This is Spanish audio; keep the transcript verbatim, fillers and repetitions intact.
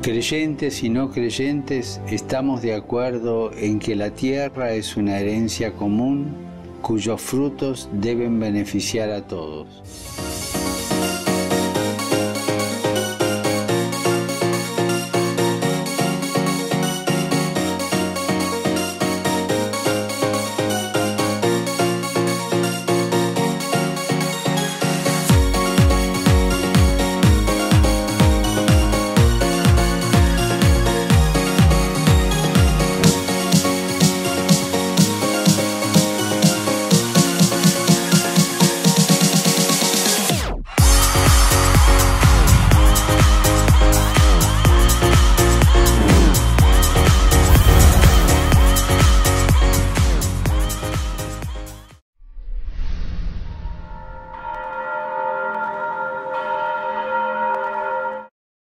Creyentes y no creyentes estamos de acuerdo en que la tierra es una herencia común cuyos frutos deben beneficiar a todos.